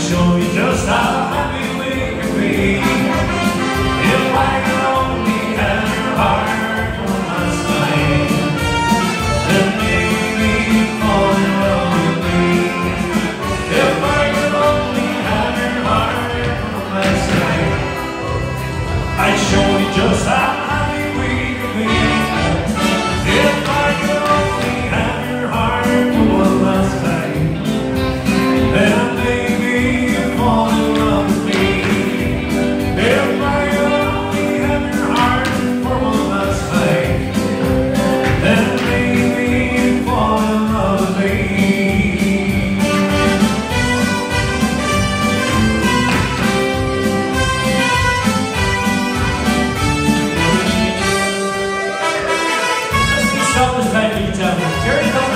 show you just how happy we can be. If I could only have your heart on my side, then maybe you'd fall in love with me. If I could only have your heart on my side, I'd show you just how happy we can be. If I could only have your heart for one last night, then maybe you'd fall in love with me. If I could only have your heart for one last night, then maybe you'd fall in love with me. Let's do something this time, Jerry.